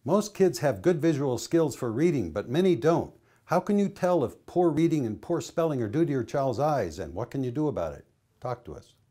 Most kids have good visual skills for reading, but many don't. How can you tell if poor reading and poor spelling are due to your child's eyes, and what can you do about it? Talk to us.